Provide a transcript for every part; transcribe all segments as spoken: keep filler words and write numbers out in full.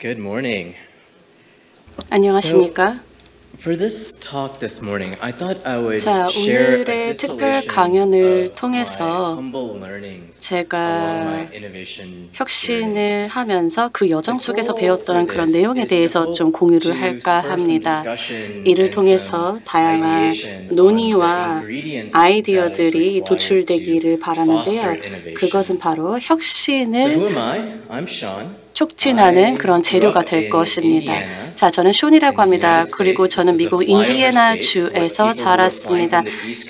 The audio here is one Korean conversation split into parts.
Good morning. 안녕하십니까? For this talk this morning, I thought I would 자, share a 오늘의 특별 distillation 강연을 of 통해서 my humble learnings along 제가 my innovation journey. 혁신을 하면서 그 여정 속에서 배웠던 그런 내용에 대해서 좀 공유를 할까 합니다. 이를 통해서 다양한 논의와 아이디어들이 도출되기를 바라는데요. 그것은 바로 So 혁신을 who am I? I'm Sean. 촉진하는 그런 재료가 될 것입니다. 자, 저는 숀이라고 합니다. 그리고 저는 미국 인디애나 주에서 자랐습니다.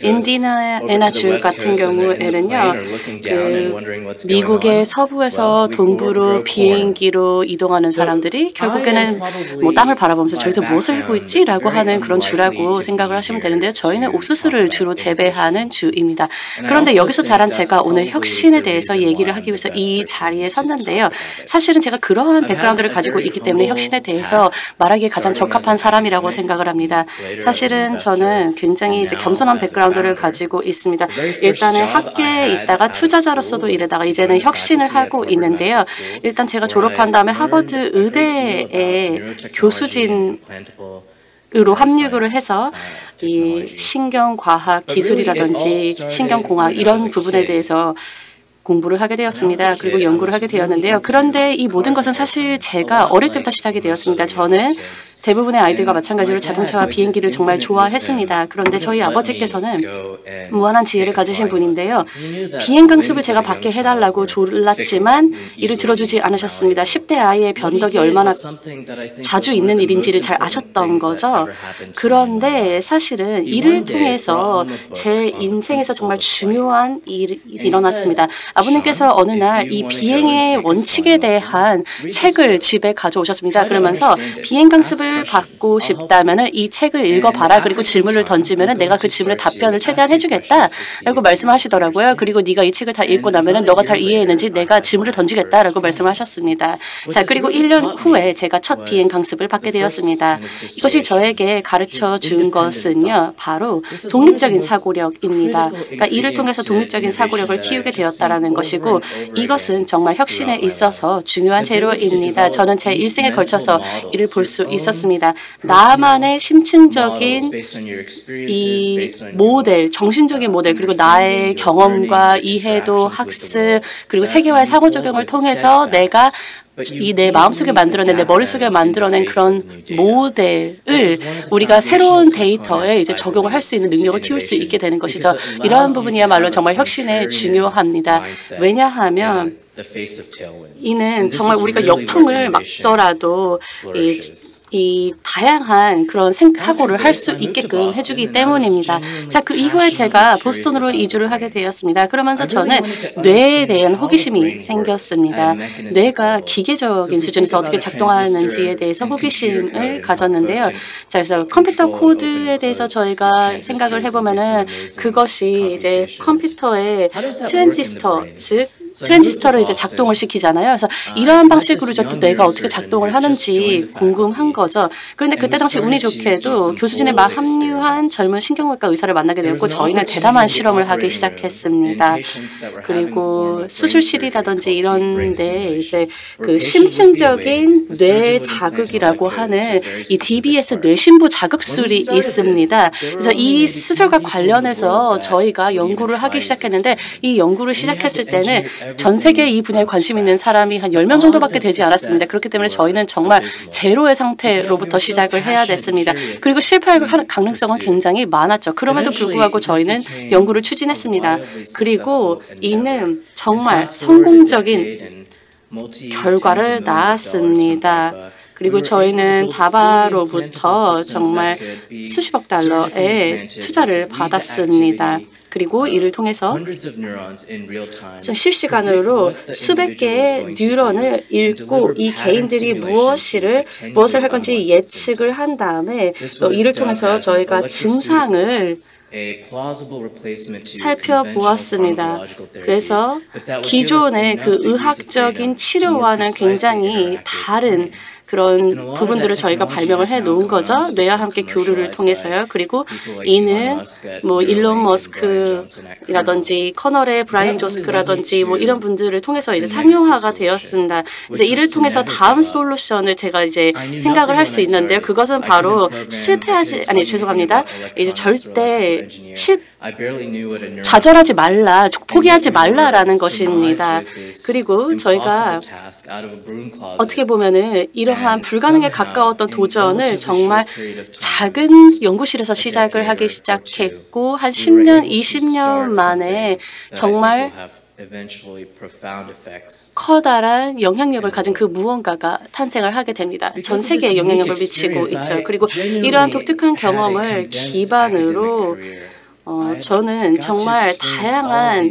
인디애나 주 같은 경우에는요, 그 미국의 서부에서 동부로 비행기로 이동하는 사람들이 결국에는 뭐 땅을 바라보면서 저기서 무엇을 하고 있지라고 하는 그런 주라고 생각을 하시면 되는데요. 저희는 옥수수를 주로 재배하는 주입니다. 그런데 여기서 자란 제가 오늘 혁신에 대해서 얘기를 하기 위해서 이 자리에 섰는데요. 사실은 제가 그러한 백그라운드를 가지고 있기 때문에 혁신에 대해서 말하기에 가장 적합한 사람이라고 생각을 합니다. 사실은 저는 굉장히 이제 겸손한 백그라운드를 가지고 있습니다. 일단은 학계에 있다가 투자자로서도 일하다가 이제는 혁신을 하고 있는데요. 일단 제가 졸업한 다음에 하버드 의대에 교수진 으로 합류를 해서 이 신경과학 기술이라든지 신경공학 이런 부분에 대해서 공부를 하게 되었습니다. 그리고 연구를 하게 되었는데요. 그런데 이 모든 것은 사실 제가 어릴 때부터 시작이 되었습니다. 저는 대부분의 아이들과 마찬가지로 자동차와 비행기를 정말 좋아했습니다. 그런데 저희 아버지께서는 무한한 지혜를 가지신 분인데요. 비행 강습을 제가 받게 해달라고 졸랐지만 이를 들어주지 않으셨습니다. 십 대 아이의 변덕이 얼마나 자주 있는 일인지를 잘 아셨던 거죠. 그런데 사실은 이를 통해서 제 인생에서 정말 중요한 일이 일어났습니다. 아버님께서 어느 날 이 비행의 원칙에 대한 책을 집에 가져오셨습니다. 그러면서 비행 강습을 받고 싶다면 이 책을 읽어봐라. 그리고 질문을 던지면 내가 그 질문에 답변을 최대한 해주겠다라고 말씀하시더라고요. 그리고 네가 이 책을 다 읽고 나면 너가 잘 이해했는지 내가 질문을 던지겠다라고 말씀하셨습니다. 자, 그리고 일 년 후에 제가 첫 비행 강습을 받게 되었습니다. 이것이 저에게 가르쳐 준 것은요, 바로 독립적인 사고력입니다. 그러니까 이를 통해서 독립적인 사고력을 키우게 되었다라는 것이고 이것은 정말 혁신에 있어서 중요한 재료입니다. 저는 제 일생에 걸쳐서 이를 볼 수 있었습니다. 나만의 심층적인 이 모델, 정신적인 모델, 그리고 나의 경험과 이해도, 학습, 그리고 세계와의 상호작용을 통해서 내가 이 내 마음속에 만들어낸, 내 머릿속에 만들어낸 그런 모델을 우리가 새로운 데이터에 이제 적용을 할 수 있는 능력을 키울 수 있게 되는 것이죠. 이러한 부분이야말로 정말 혁신에 중요합니다. 왜냐하면 이는 정말 우리가 역풍을 막더라도 이 이 다양한 그런 생, 사고를 할 수 있게끔 해주기 때문입니다. 자, 그 이후에 제가 보스턴으로 이주를 하게 되었습니다. 그러면서 저는 뇌에 대한 호기심이 생겼습니다. 뇌가 기계적인 수준에서 어떻게 작동하는지에 대해서 호기심을 가졌는데요. 자, 그래서 컴퓨터 코드에 대해서 저희가 생각을 해보면은 그것이 이제 컴퓨터의 트랜지스터, 즉 트랜지스터를 이제 작동을 시키잖아요. 그래서 이러한 방식으로 이제 또 뇌가 어떻게 작동을 하는지 궁금한 거죠. 그런데 그때 당시 운이 좋게도 교수진에 막 합류한 젊은 신경외과 의사를 만나게 되었고 저희는 대담한 실험을 하기 시작했습니다. 그리고 수술실이라든지 이런 데 이제 그 심층적인 뇌 자극이라고 하는 이 디비에스 뇌신부 자극술이 있습니다. 그래서 이 수술과 관련해서 저희가 연구를 하기 시작했는데 이 연구를 시작했을 때는 전 세계에 이 분야에 관심 있는 사람이 한 열 명 정도밖에 되지 않았습니다. 그렇기 때문에 저희는 정말 제로의 상태로부터 시작을 해야 됐습니다. 그리고 실패할 가능성은 굉장히 많았죠. 그럼에도 불구하고 저희는 연구를 추진했습니다. 그리고 이는 정말 성공적인 결과를 낳았습니다. 그리고 저희는 다바로부터 정말 수십억 달러의 투자를 받았습니다. 그리고 이를 통해서 실시간으로 수백 개의 뉴런을 읽고 이 개인들이 무엇을 무엇을 할 건지 예측을 한 다음에 또 이를 통해서 저희가 증상을 살펴보았습니다. 그래서 기존의 그 의학적인 치료와는 굉장히 다른 그 그런 부분들을 저희가 발명을 해 놓은 거죠. 뇌와 함께 교류를 통해서요. 그리고 이는 뭐 일론 머스크라든지 커널의 브라이언 조스크라든지 뭐 이런 분들을 통해서 이제 상용화가 되었습니다. 이제 이를 통해서 다음 솔루션을 제가 이제 생각을 할 수 있는데요. 그것은 바로 실패하지 아니 죄송합니다. 이제 절대 실 좌절하지 말라, 포기하지 말라라는 것입니다. 그리고 저희가 어떻게 보면은 이러한 불가능에 가까웠던 도전을 정말 작은 연구실에서 시작을 하기 시작했고 한 십 년, 이십 년 만에 정말 커다란 영향력을 가진 그 무언가가 탄생을 하게 됩니다. 전 세계에 영향력을 미치고 있죠. 그리고 이러한 독특한 경험을 기반으로 어, 저는 정말 다양한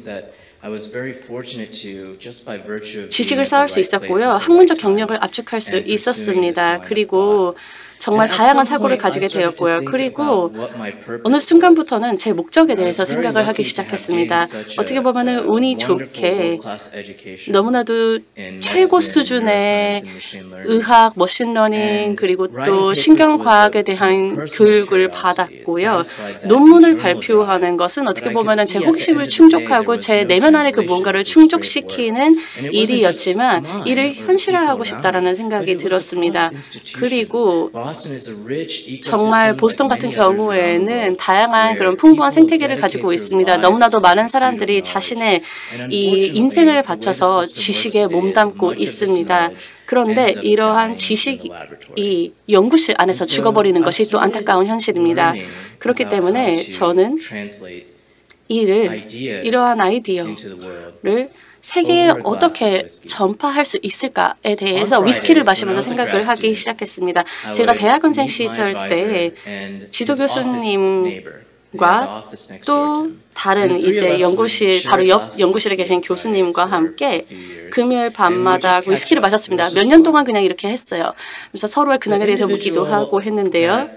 지식을 쌓을 수 있었고요. 학문적 경력을 압축할 수 있었습니다. 그리고 정말 다양한 사고를 가지게 되었고요. 그리고 어느 순간부터는 제 목적에 대해서 생각을 하기 시작했습니다. 어떻게 보면은 운이 좋게 너무나도 최고 수준의 의학, 머신러닝 그리고 또 신경과학에 대한 교육을 받았고요. 논문을 발표하는 것은 어떻게 보면은 제 호기심을 충족하고 제 내면 안에 그 무언가를 충족시키는 일이었지만 이를 현실화하고 싶다라는 생각이 들었습니다. 그리고 정말 보스턴 같은 경우에는 다양한 그런 풍부한 생태계를 가지고 있습니다. 너무나도 많은 사람들이 자신의 이 인생을 바쳐서 지식에 몸담고 있습니다. 그런데 이러한 지식이 연구실 안에서 죽어버리는 것이 또 안타까운 현실입니다. 그렇기 때문에 저는 이를 이러한 아이디어를 세계에 어떻게 전파할 수 있을까에 대해서 위스키를 마시면서 생각을 하기 시작했습니다. 제가 대학원생 시절 때 지도 교수님과 또 다른 이제 연구실 바로 옆 연구실에 계신 교수님과 함께 금요일 밤마다 위스키를 마셨습니다. 몇 년 동안 그냥 이렇게 했어요. 그래서 서로의 근황에 대해서 묻기도 하고 했는데요.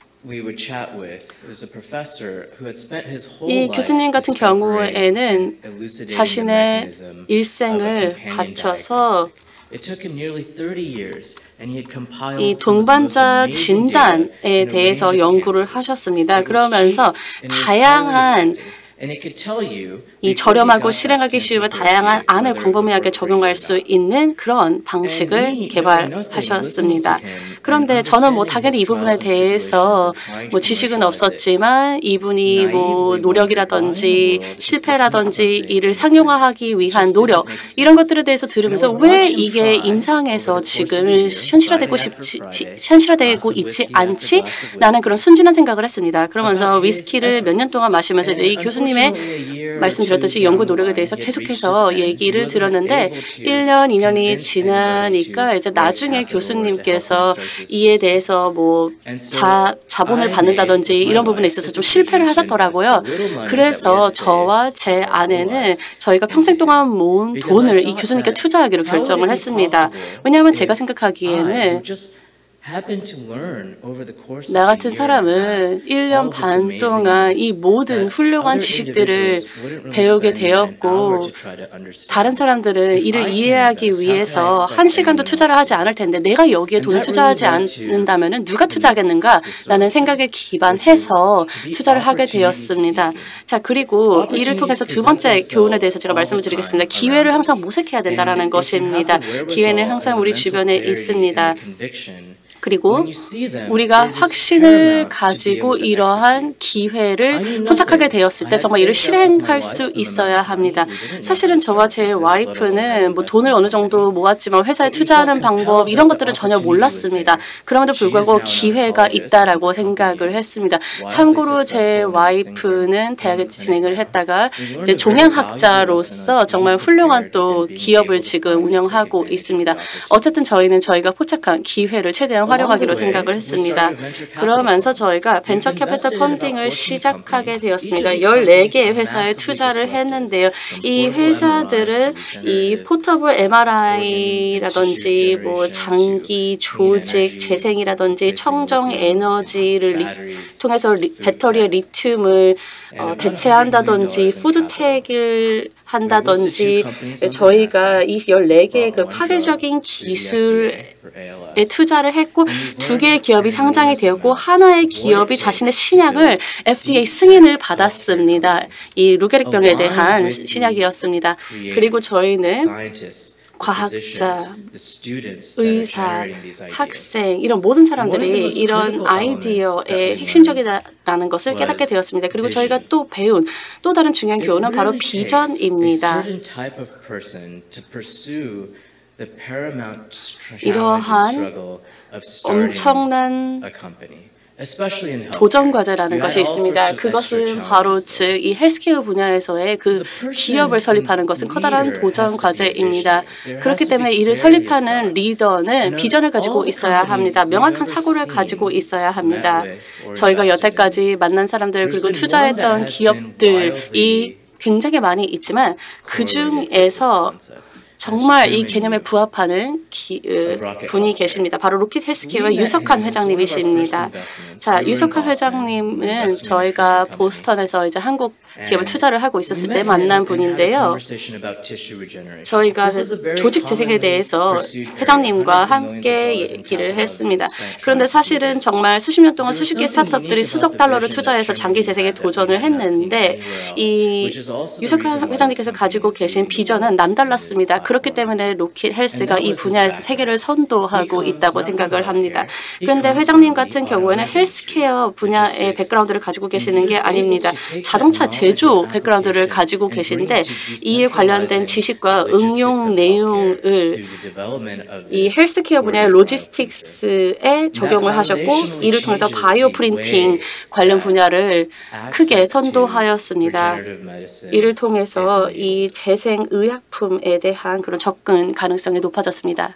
이 교수님 같은 경우에는 자신의 일생을 바쳐서 이 동반자 진단에 대해서 연구를 하셨습니다. 그러면서 다양한 이 저렴하고 실행하기 쉬우며 다양한 암에 광범위하게 적용할 수 있는 그런 방식을 개발하셨습니다. 그런데 저는 뭐 당연히 이 부분에 대해서 뭐 지식은 없었지만 이분이 뭐 노력이라든지 실패라든지 이를 상용화하기 위한 노력 이런 것들에 대해서 들으면서 왜 이게 임상에서 지금 현실화되고 싶지 현실화되고 있지 않지? 라는 그런 순진한 생각을 했습니다. 그러면서 위스키를 몇 년 동안 마시면서 이제 이 교수님의 말씀드렸듯이 연구 노력에 대해서 계속해서 얘기를 들었는데 일 년, 이 년이 지나니까 이제 나중에 교수님께서 이에 대해서 뭐 자, 자본을 받는다든지 이런 부분에 있어서 좀 실패를 하셨더라고요. 그래서 저와 제 아내는 저희가 평생 동안 모은 돈을 이 교수님께 투자하기로 결정을 했습니다. 왜냐하면 제가 생각하기에는 나 같은 사람은 일 년 반 동안 이 모든 훌륭한 지식들을 배우게 되었고 다른 사람들은 이를 이해하기 위해서 한 시간도 투자를 하지 않을 텐데 내가 여기에 돈을 투자하지 않는다면 누가 투자하겠는가라는 생각에 기반해서 투자를 하게 되었습니다. 자, 그리고 이를 통해서 두 번째 교훈에 대해서 제가 말씀을 드리겠습니다. 기회를 항상 모색해야 된다는 것입니다. 기회는 항상 우리 주변에 있습니다. 그리고 우리가 확신을 가지고 이러한 기회를 포착하게 되었을 때 정말 이를 실행할 수 있어야 합니다. 사실은 저와 제 와이프는 뭐 돈을 어느 정도 모았지만 회사에 투자하는 방법 이런 것들은 전혀 몰랐습니다. 그럼에도 불구하고 기회가 있다라고 생각을 했습니다. 참고로 제 와이프는 대학에 진행을 했다가 이제 종양학자로서 정말 훌륭한 또 기업을 지금 운영하고 있습니다. 어쨌든 저희는 저희가 포착한 기회를 최대한 활용하기로 생각을 했습니다. 그러면서 저희가 벤처 캐피털 펀딩을 시작하게 되었습니다. 열네 개의 회사에 투자를 했는데요. 이 회사들은 이 포터블 엠알아이라든지 뭐 장기 조직 재생이라든지 청정 에너지를 리, 통해서 리, 배터리의 리튬을 어, 대체한다든지 푸드텍을 한다든지 저희가 이 열네 개의 그 파괴적인 기술에 투자를 했고 두 개의 기업이 상장이 되었고 하나의 기업이 자신의 신약을 에프디에이 승인을 받았습니다. 이 루게릭병에 대한 신약이었습니다. 그리고 저희는 과학자, 의사, 학생 이런 모든 사람들이 이런 아이디어의 핵심적이라는 것을 깨닫게 되었습니다. 그리고 저희가 또 배운 또 다른 중요한 교훈은 바로 비전입니다. 이러한 엄청난 도전 과제라는 것이 있습니다. 그것은 바로 즉 이 헬스케어 분야에서의 그 기업을 설립하는 것은 커다란 도전 과제입니다. 그렇기 때문에 이를 설립하는 리더는 비전을 가지고 있어야 합니다. 명확한 사고를 가지고 있어야 합니다. 저희가 여태까지 만난 사람들 그리고 투자했던 기업들이 굉장히 많이 있지만 그 중에서 정말 이 개념에 부합하는 기, 으, 분이 계십니다. 바로 로킷 헬스케어의 유석환 회장님이십니다. 자, 유석환 회장님은 저희가 보스턴에서 이제 한국 기업에 투자를 하고 있었을 때 만난 분인데요. 저희가 조직 재생에 대해서 회장님과 함께 얘기를 했습니다. 그런데 사실은 정말 수십 년 동안 수십 개 스타트업들이 수억 달러를 투자해서 장기 재생에 도전을 했는데 이 유석환 회장님께서 가지고 계신 비전은 남달랐습니다. 그렇기 때문에 로킷 헬스가 이 분야에서 세계를 선도하고 있다고 생각을 합니다. 그런데 회장님 같은 경우에는 헬스케어 분야의 백그라운드를 가지고 계시는 게 아닙니다. 자동차 제조 백그라운드를 가지고 계신데 이에 관련된 지식과 응용 내용을 이 헬스케어 분야의 로지스틱스에 적용을 하셨고 이를 통해서 바이오 프린팅 관련 분야를 크게 선도하였습니다. 이를 통해서 이 재생 의약품에 대한 그런 접근 가능성이 높아졌습니다.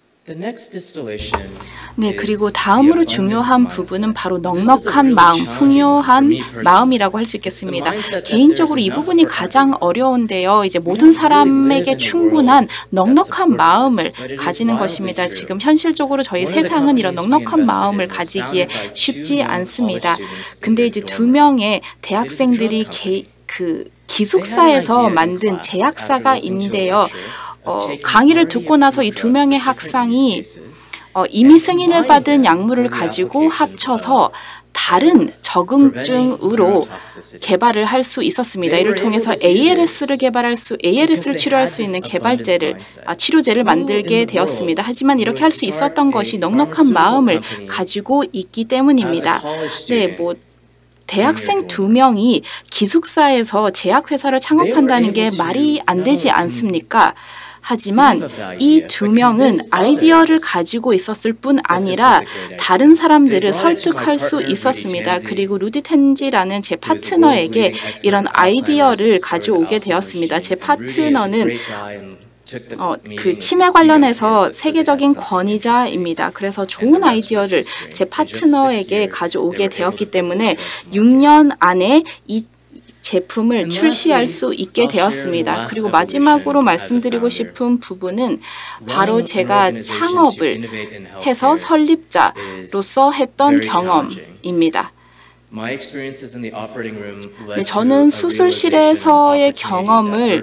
네, 그리고 다음으로 중요한 부분은 바로 넉넉한 마음, 풍요한 마음이라고 할 수 있겠습니다. 개인적으로 이 부분이 가장 어려운데요. 이제 모든 사람에게 충분한 넉넉한 마음을 가지는 것입니다. 지금 현실적으로 저희 세상은 이런 넉넉한 마음을 가지기에 쉽지 않습니다. 근데 이제 두 명의 대학생들이 개, 그 기숙사에서 만든 제약사가 있는데요. 어, 강의를 듣고 나서 이 두 명의 학생이 어, 이미 승인을 받은 약물을 가지고 합쳐서 다른 적응증으로 개발을 할 수 있었습니다. 이를 통해서 에이엘에스를 개발할 수, 에이엘에스를 치료할 수 있는 개발제를, 아, 치료제를 만들게 되었습니다. 하지만 이렇게 할 수 있었던 것이 넉넉한 마음을 가지고 있기 때문입니다. 네, 뭐. 대학생 두 명이 기숙사에서 제약회사를 창업한다는 게 말이 안 되지 않습니까? 하지만 이 두 명은 아이디어를 가지고 있었을 뿐 아니라 다른 사람들을 설득할 수 있었습니다. 그리고 루디 텐지라는 제 파트너에게 이런 아이디어를 가져오게 되었습니다. 제 파트너는 어, 그 치매 관련해서 세계적인 권위자입니다. 그래서 좋은 아이디어를 제 파트너에게 가져오게 되었기 때문에 육 년 안에 이 제품을 출시할 수 있게 되었습니다. 그리고 마지막으로 말씀드리고 싶은 부분은 바로 제가 창업을 해서 설립자로서 했던 경험입니다. 네, 저는 수술실에서의 경험을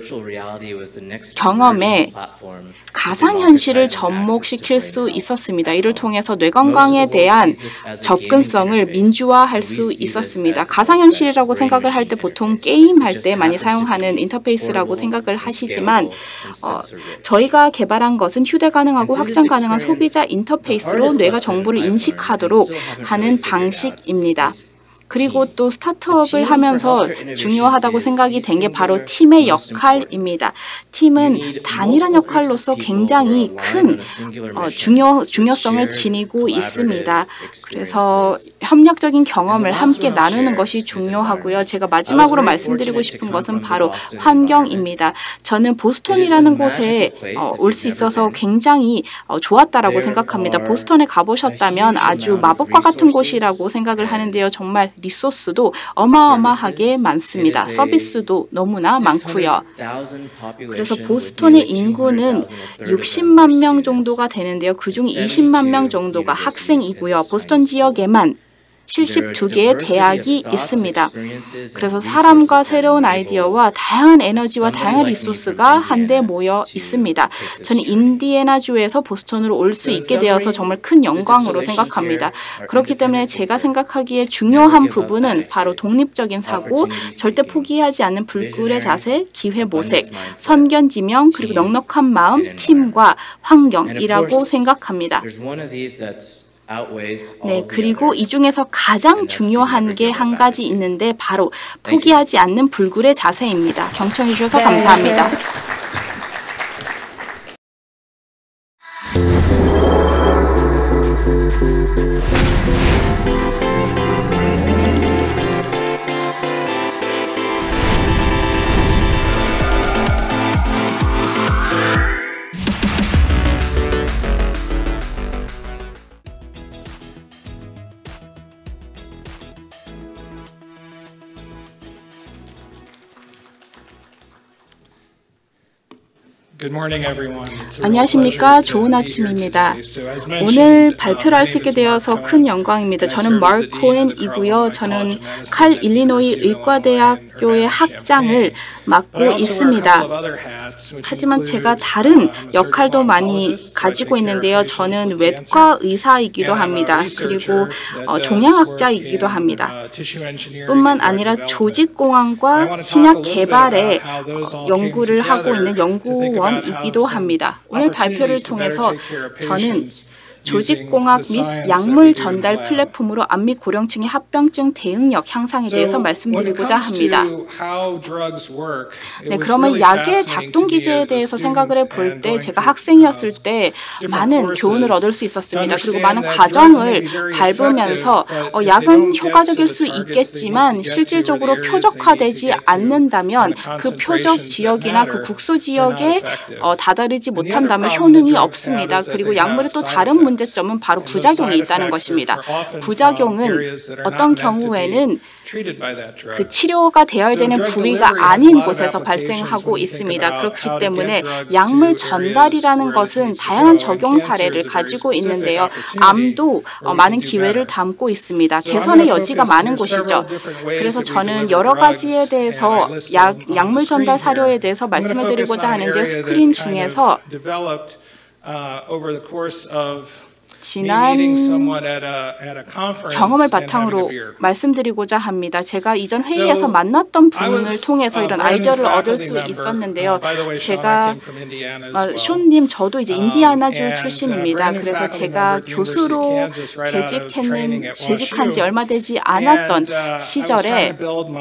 경험에 가상현실을 접목시킬 수 있었습니다. 이를 통해서 뇌건강에 대한 접근성을 민주화할 수 있었습니다. 가상현실이라고 생각을 할 때 보통 게임할 때 많이 사용하는 인터페이스라고 생각을 하시지만 어, 저희가 개발한 것은 휴대 가능하고 확장 가능한 소비자 인터페이스로 뇌가 정보를 인식하도록 하는 방식입니다. 그리고 또 스타트업을 하면서 중요하다고 생각이 된 게 바로 팀의 역할입니다. 팀은 단일한 역할로서 굉장히 큰 어, 중요, 중요성을 지니고 있습니다. 그래서 협력적인 경험을 함께 나누는 것이 중요하고요. 제가 마지막으로 말씀드리고 싶은 것은 바로 환경입니다. 저는 보스턴이라는 곳에 어, 올 수 있어서 굉장히 어, 좋았다라고 생각합니다. 보스턴에 가보셨다면 아주 마법과 같은 곳이라고 생각을 하는데요. 정말 리소스도 어마어마하게 많습니다. 서비스도 너무나 많고요. 그래서 보스턴의 인구는 육십만 명 정도가 되는데요. 그중 이십만 명 정도가 학생이고요. 보스턴 지역에만 칠십이 개의 대학이 있습니다. 그래서 사람과 새로운 아이디어와 다양한 에너지와 다양한 리소스가 한데 모여 있습니다. 저는 인디애나주에서 보스턴으로 올 수 있게 되어서 정말 큰 영광으로 생각합니다. 그렇기 때문에 제가 생각하기에 중요한 부분은 바로 독립적인 사고, 절대 포기하지 않는 불굴의 자세, 기회 모색, 선견지명, 그리고 넉넉한 마음, 팀과 환경이라고 생각합니다. 네, 그리고 이 중에서 가장 중요한 게 한 가지 있는데 바로 포기하지 않는 불굴의 자세입니다. 경청해 주셔서 감사합니다. 안녕하십니까. 좋은 아침입니다. 오늘 발표를 할 수 있게 되어서 큰 영광입니다. 저는 마크 코엔이고요. 저는 칼 일리노이 의과대학교의 학장을 맡고 있습니다. 하지만 제가 다른 역할도 많이 가지고 있는데요. 저는 외과 의사이기도 합니다. 그리고 어, 종양학자이기도 합니다. 뿐만 아니라 조직공학과 신약 개발에 어, 연구를 하고 있는 연구원이기도 합니다. 오늘 발표를 통해서 저는 조직공학 및 약물 전달 플랫폼으로 암 및 고령층의 합병증 대응력 향상에 대해서 말씀드리고자 합니다. 네, 그러면 약의 작동 기제에 대해서 생각을 해볼 때 제가 학생이었을 때 많은 교훈을 얻을 수 있었습니다. 그리고 많은 과정을 밟으면서 어, 약은 효과적일 수 있겠지만 실질적으로 표적화되지 않는다면 그 표적 지역이나 그 국소 지역에 어, 다다르지 못한다면 효능이 없습니다. 그리고 약물의 또 다른 문제 문제점은 바로 부작용이 있다는 것입니다. 부작용은 어떤 경우에는 그 치료가 되어야 되는 부위가 아닌 곳에서 발생하고 있습니다. 그렇기 때문에 약물 전달이라는 것은 다양한 적용 사례를 가지고 있는데요. 암도 많은 기회를 담고 있습니다. 개선의 여지가 많은 곳이죠. 그래서 저는 여러 가지에 대해서 약, 약물 전달 사료에 대해서 말씀을 드리고자 하는데요. 스크린 중에서 지난 경험을 바탕으로 말씀드리고자 합니다. 제가 이전 회의에서 만났던 분을 통해서 이런 아이디어를 얻을 수 있었는데요. 제가 어, 쇼님 저도 이제 인디아나주 출신입니다. 그래서 제가 교수로 재직했는 재직한 지 얼마 되지 않았던 시절에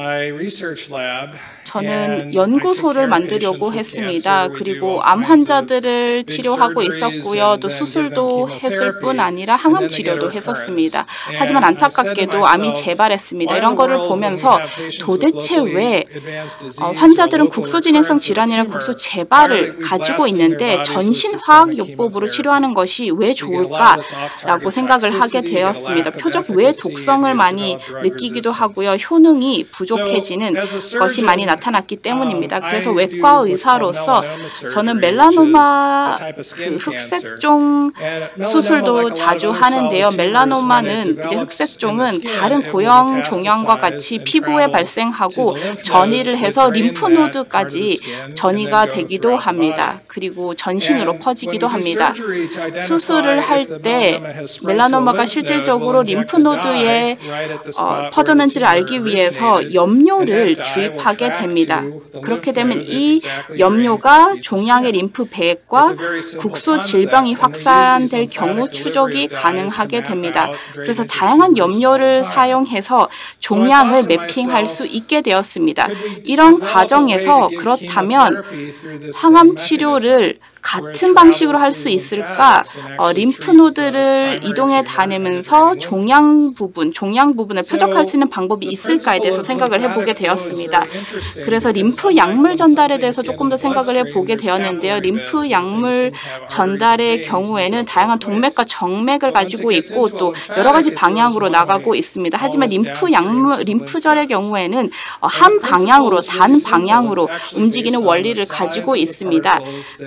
저는 연구소를 만들려고 했습니다. 그리고 암 환자들을 치료하고 있었고요. 또 수술도 했을 뿐 아니라 항암 치료도 했었습니다. 하지만 안타깝게도 암이 재발했습니다. 이런 거를 보면서 도대체 왜 어, 환자들은 국소진행성 질환이나 국소 재발을 가지고 있는데 전신화학요법으로 치료하는 것이 왜 좋을까라고 생각을 하게 되었습니다. 표적 외 독성을 많이 느끼기도 하고요. 효능이 부족해지는 것이 많이 나타났기 때문입니다. 그래서 외과 의사로서 저는 멜라노마 그 흑색종 수술도 자주 하는데요. 멜라노마는 이제 흑색종은 다른 고형 종양과 같이 피부에 발생하고 전이를 해서 림프노드까지 전이가 되기도 합니다. 그리고 전신으로 퍼지기도 합니다. 수술을 할 때 멜라노마가 실질적으로 림프노드에 어, 퍼졌는지를 알기 위해서 염료를 주입하게 됩니다. 그렇게 되면 이 염료가 종양의 림프 배액과 국소 질병이 확산될 경우 추적이 가능하게 됩니다. 그래서 다양한 염료를 사용해서 종양을 매핑할 수 있게 되었습니다. 이런 과정에서 그렇다면 항암 치료를 같은 방식으로 할 수 있을까? 어, 림프노드를 이동해 다니면서 종양 부분, 종양 부분을 표적할 수 있는 방법이 있을까에 대해서 생각을 해보게 되었습니다. 그래서 림프 약물 전달에 대해서 조금 더 생각을 해보게 되었는데요. 림프 약물 전달의 경우에는 다양한 동맥과 정맥을 가지고 있고 또 여러 가지 방향으로 나가고 있습니다. 하지만 림프 약물, 림프절의 경우에는 한 방향으로, 단 방향으로 움직이는 원리를 가지고 있습니다. 그래서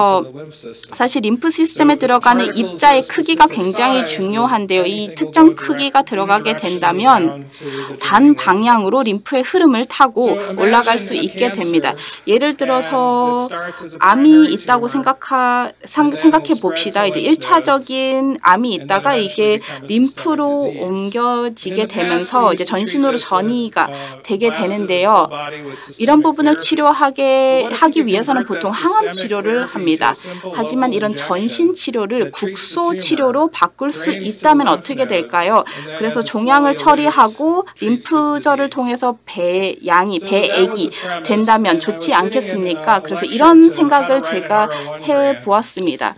그래서 사실 림프 시스템에 들어가는 입자의 크기가 굉장히 중요한데요. 이 특정 크기가 들어가게 된다면 단 방향으로 림프의 흐름을 타고 올라갈 수 있게 됩니다. 예를 들어서 암이 있다고 생각하, 생각해 봅시다. 이제 일 차적인 암이 있다가 이게 림프로 옮겨지게 되면서 이제 전신으로 전이가 되게 되는데요. 이런 부분을 치료하게 하기 위해서는 보통 항암 치료를 합니다. 하지만 이런 전신 치료를 국소 치료로 바꿀 수 있다면 어떻게 될까요? 그래서 종양을 처리하고 림프절을 통해서 배양이, 배액이 된다면 좋지 않겠습니까? 그래서 이런 생각을 제가 해보았습니다.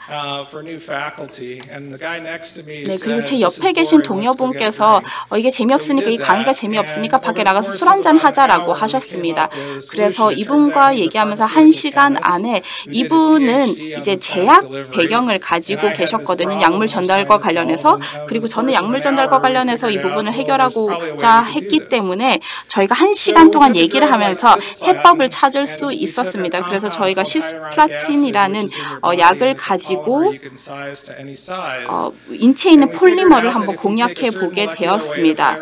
네, 그리고 제 옆에 계신 동료분께서 어, 이게 재미없으니까, 이 강의가 재미없으니까 밖에 나가서 술 한잔 하자라고 하셨습니다. 그래서 이분과 얘기하면서 한 시간 안에 이분은 이제 제약 배경을 가지고 계셨거든요. 약물 전달과 관련해서. 그리고 저는 약물 전달과 관련해서 이 부분을 해결하고자 했기 때문에 저희가 한 시간 동안 얘기를 하면서 해법을 찾을 수 있었습니다. 그래서 저희가 시스플라틴이라는 어, 약을 가지고 어, 인체에 있는 폴리머를 한번 공략해 보게 되었습니다.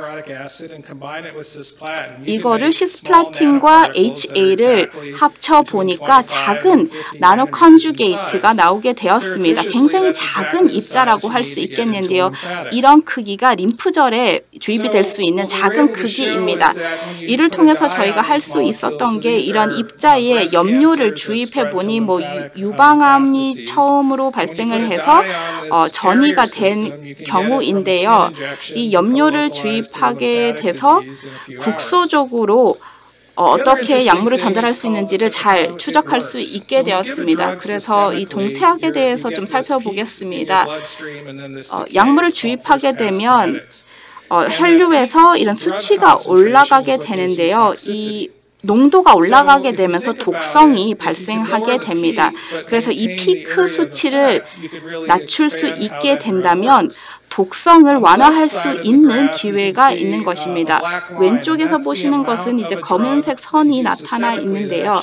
이거를 시스플라틴과 에이치에이를 합쳐 보니까 작은 나노 컨주게이트가 나오게 되었습니다. 굉장히 작은 입자라고 할 수 있겠는데요. 이런 크기가 림프절에 주입이 될 수 있는 작은 크기입니다. 이를 통해서 저희가 할 수 있었던 게 이런 입자에 염료를 주입해 보니 뭐 유방암이 처음으로 발생을 해서 어, 전이가 된 경우인데요. 이 염료를 주입하게 돼서 국소적으로 어, 어떻게 약물을 전달할 수 있는지를 잘 추적할 수 있게 되었습니다. 그래서 이 동태학에 대해서 좀 살펴보겠습니다. 어, 약물을 주입하게 되면 어, 혈류에서 이런 수치가 올라가게 되는데요. 이 농도가 올라가게 되면서 독성이 발생하게 됩니다. 그래서 이 피크 수치를 낮출 수 있게 된다면 독성을 완화할 수 있는 기회가 있는 것입니다. 왼쪽에서 보시는 것은 이제 검은색 선이 나타나 있는데요.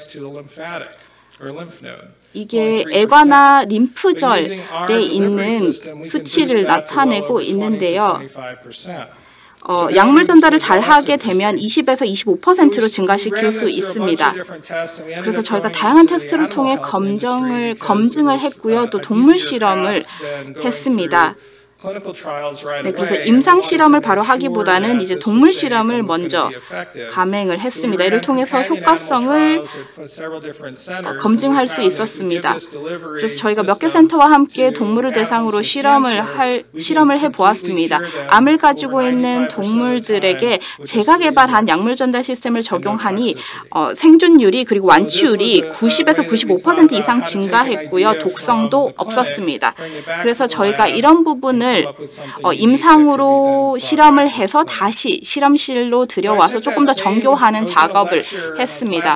이게 애과나 림프절에 있는 수치를 나타내고 있는데요. 어, 약물 전달을 잘 하게 되면 이십에서 이십오 퍼센트로 증가시킬 수 있습니다. 그래서 저희가 다양한 테스트를 통해 검증을, 검증을 했고요. 또 동물 실험을 했습니다. 네, 그래서 임상 실험을 바로 하기보다는 이제 동물 실험을 먼저 감행을 했습니다. 이를 통해서 효과성을 검증할 수 있었습니다. 그래서 저희가 몇 개 센터와 함께 동물을 대상으로 실험을 할 실험을 해 보았습니다. 암을 가지고 있는 동물들에게 제가 개발한 약물 전달 시스템을 적용하니 어, 생존율이 그리고 완치율이 구십에서 구십오 퍼센트 이상 증가했고요. 독성도 없었습니다. 그래서 저희가 이런 부분을 어, 임상으로 실험을 해서 다시 실험실로 들여와서 조금 더 정교하는 작업을 했습니다.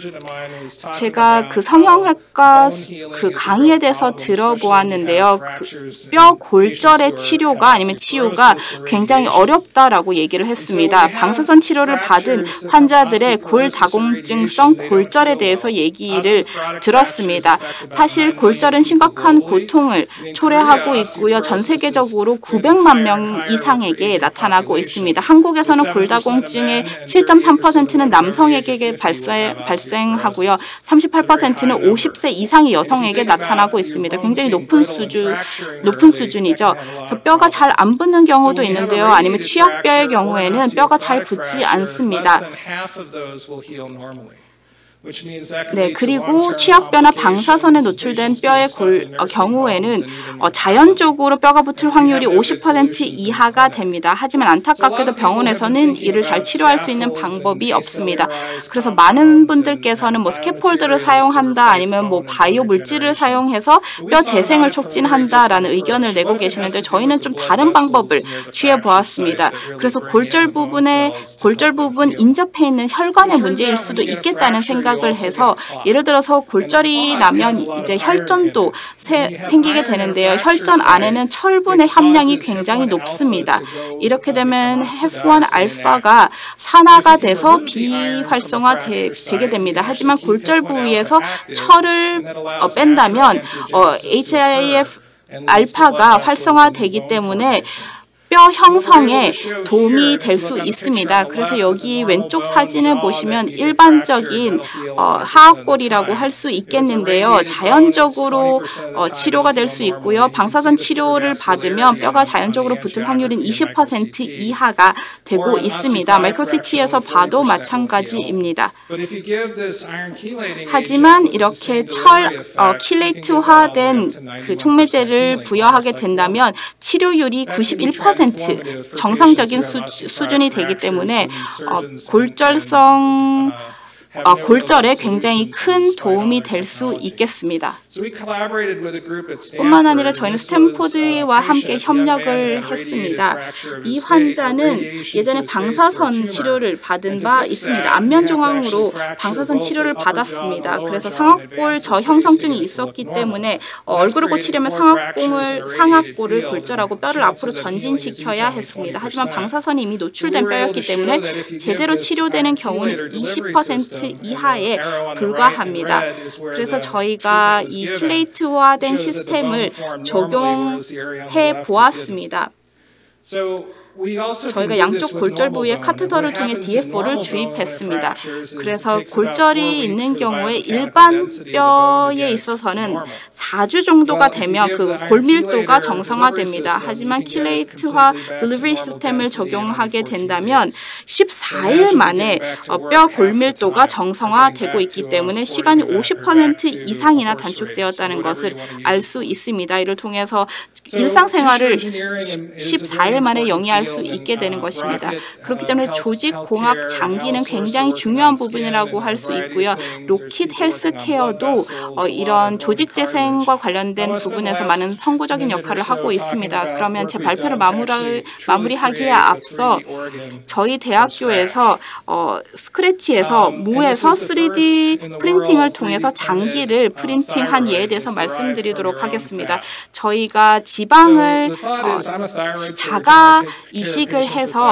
제가 그 성형외과 그 강의에 대해서 들어보았는데요. 그 뼈 골절의 치료가 아니면 치유가 굉장히 어렵다라고 얘기를 했습니다. 방사선 치료를 받은 환자들의 골다공증성 골절에 대해서 얘기를 들었습니다. 사실 골절은 심각한 고통을 초래하고 있고요. 전 세계적 으로 구백만 명 이상에게 나타나고 있습니다. 한국에서는 골다공증의 칠 점 삼 퍼센트는 남성에게 발생, 발생하고요. 삼십팔 퍼센트는 오십 세 이상의 여성에게 나타나고 있습니다. 굉장히 높은 수준, 높은 수준이죠. 그래서 뼈가 잘 안 붙는 경우도 있는데요. 아니면 취약뼈의 경우에는 뼈가 잘 붙지 않습니다. 네, 그리고 취약뼈나 방사선에 노출된 뼈의 골, 어, 경우에는 어, 자연적으로 뼈가 붙을 확률이 오십 퍼센트 이하가 됩니다. 하지만 안타깝게도 병원에서는 이를 잘 치료할 수 있는 방법이 없습니다. 그래서 많은 분들께서는 뭐 스캐폴드를 사용한다 아니면 뭐 바이오 물질을 사용해서 뼈 재생을 촉진한다라는 의견을 내고 계시는데 저희는 좀 다른 방법을 취해 보았습니다. 그래서 골절 부분에 골절 부분 인접해 있는 혈관의 문제일 수도 있겠다는 생각 생각을 해서 예를 들어서 골절이 나면 이제 혈전도 세, 생기게 되는데요. 혈전 안에는 철분의 함량이 굉장히 높습니다. 이렇게 되면 에프 원 알파가 산화가 돼서 비활성화되게 됩니다. 하지만 골절 부위에서 철을 어, 뺀다면 어, 에이치 아이 에프 알파가 활성화되기 때문에 뼈 형성에 도움이 될 수 있습니다. 그래서 여기 왼쪽 사진을 보시면 일반적인 어, 하악골이라고 할 수 있겠는데요. 자연적으로 어, 치료가 될 수 있고요. 방사선 치료를 받으면 뼈가 자연적으로 붙을 확률은 이십 퍼센트 이하가 되고 있습니다. 마이크로시티에서 봐도 마찬가지입니다. 하지만 이렇게 철 어, 킬레이트화된 그 촉매제를 부여하게 된다면 치료율이 구십일 퍼센트 정상적인 수, 수준이 되기 때문에 어, 골절성 어, 골절에 굉장히 큰 도움이 될 수 있겠습니다. 뿐만 아니라 저희는 스탠포드와 함께 협력을 했습니다. 이 환자는 예전에 방사선 치료를 받은 바 있습니다. 안면종양으로 방사선 치료를 받았습니다. 그래서 상악골 저형성증이 있었기 때문에 어, 얼굴을 고치려면 상악골을, 상악골을 골절하고 뼈를 앞으로 전진시켜야 했습니다. 하지만 방사선이 이미 노출된 뼈였기 때문에 제대로 치료되는 경우는 이십 퍼센트 이하에 불과합니다. 그래서 저희가 이 플레이트화된 시스템을 적용해 보았습니다. 저희가 양쪽 골절 부위에 카테터를 통해 디 에프 오를 주입했습니다. 그래서 골절이 있는 경우에 일반 뼈에 있어서는 사 주 정도가 되면 그 골밀도가 정상화됩니다. 하지만 킬레이트화 딜리버리 시스템을 적용하게 된다면 십사 일 만에 뼈 골밀도가 정상화되고 있기 때문에 시간이 오십 퍼센트 이상이나 단축되었다는 것을 알 수 있습니다. 이를 통해서 일상생활을 십사 일 만에 영위할 수 있게 되는 것입니다. 그렇기 때문에 조직공학 장기는 굉장히 중요한 부분이라고 할 수 있고요. 로킷 헬스케어도 어, 이런 조직재생과 관련된 부분에서 많은 선구적인 역할을 하고 있습니다. 그러면 제 발표를 마무리, 마무리하기에 앞서 저희 대학교에서 어, 스크래치에서 무에서 쓰리 디 프린팅을 통해서 장기를 프린팅한 예에 대해서 말씀드리도록 하겠습니다. 저희가 지방을 어, 자가 이식을 해서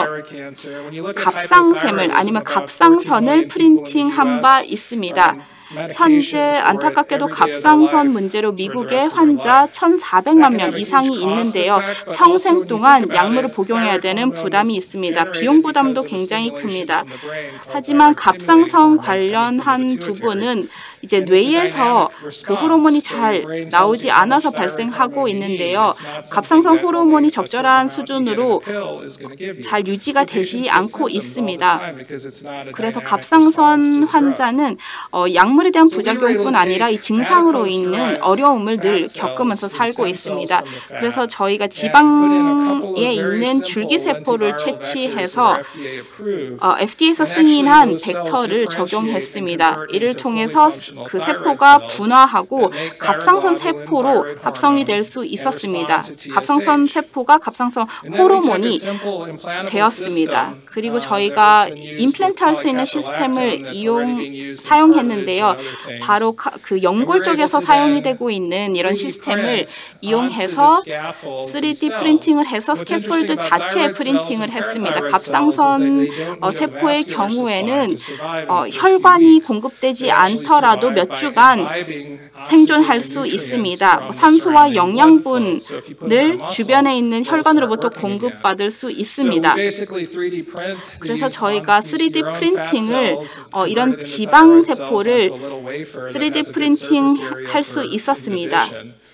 갑상샘을 아니면 갑상선을 프린팅한 바 있습니다. 현재 안타깝게도 갑상선 문제로 미국에 환자 천사백만 명 이상이 있는데요. 평생 동안 약물을 복용해야 되는 부담이 있습니다. 비용 부담도 굉장히 큽니다. 하지만 갑상선 관련한 부분은 이제 뇌에서 그 호르몬이 잘 나오지 않아서 발생하고 있는데요. 갑상선 호르몬이 적절한 수준으로 잘 유지가 되지 않고 있습니다. 그래서 갑상선 환자는 어, 약물에 대한 부작용뿐 아니라 이 증상으로 있는 어려움을 늘 겪으면서 살고 있습니다. 그래서 저희가 지방에 있는 줄기세포를 채취해서 어, 에프디에이에서 승인한 벡터를 적용했습니다. 이를 통해서 그 세포가 분화하고 갑상선 세포로 합성이 될 수 있었습니다. 갑상선 세포가 갑상선 호르몬이 되었습니다. 그리고 저희가 임플란트할 수 있는 시스템을 이용 사용했는데요. 바로 그 연골 쪽에서 사용이 되고 있는 이런 시스템을 이용해서 쓰리 디 프린팅을 해서 스캐폴드 자체에 프린팅을 했습니다. 갑상선 어, 세포의 경우에는 어, 혈관이 공급되지 않더라도 몇 주간 생존할 수 있습니다. 뭐 산소와 영양분을 주변에 있는 혈관으로부터 공급받을 수 있습니다. 그래서 저희가 쓰리 디 프린팅을 어, 이런 지방 세포를 쓰리 디 프린팅 할 수 있었습니다.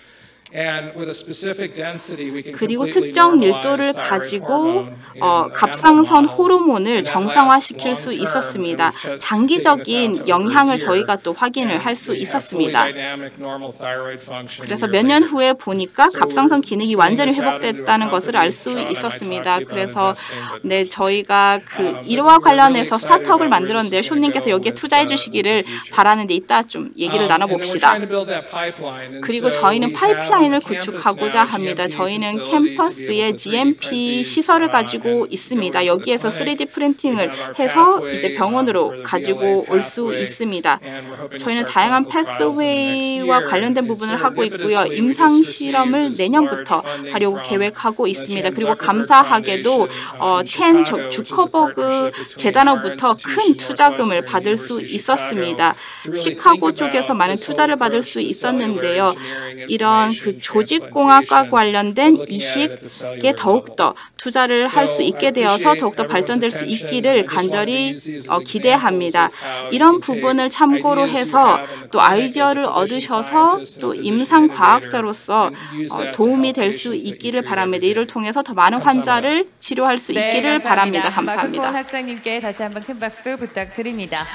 그리고 특정 밀도를 가지고 어, 갑상선 호르몬을 정상화시킬 수 있었습니다. 장기적인 영향을 저희가 또 확인을 할 수 있었습니다. 그래서 몇 년 후에 보니까 갑상선 기능이 완전히 회복됐다는 것을 알 수 있었습니다. 그래서 네, 저희가 그 이와 관련해서 스타트업을 만들었는데요. 쇼님께서 여기에 투자해 주시기를 바라는데 이따 좀 얘기를 나눠봅시다. 그리고 저희는 파이프라인 라인을 구축하고자 합니다. 저희는 캠퍼스에 지엠피 시설을 가지고 있습니다. 여기에서 쓰리디 프린팅을 해서 이제 병원으로 가지고 올 수 있습니다. 저희는 다양한 패스웨이와 관련된 부분을 하고 있고요. 임상 실험을 내년부터 하려고 계획하고 있습니다. 그리고 감사하게도 어, 첸 주커버그 재단으로부터 큰 투자금을 받을 수 있었습니다. 시카고 쪽에서 많은 투자를 받을 수 있었는데요. 이런 그 조직공학과 관련된 이식에 더욱더 투자를 할 수 있게 되어서 더욱더 발전될 수 있기를 간절히 어, 기대합니다. 이런 부분을 참고로 해서 또 아이디어를 얻으셔서 또 임상과학자로서 어, 도움이 될 수 있기를 바랍니다. 이를 통해서 더 많은 환자를 치료할 수 네, 있기를 바랍니다. 감사합니다. 감사합니다. 박근권 학장님께 다시 한번 큰 박수 부탁드립니다.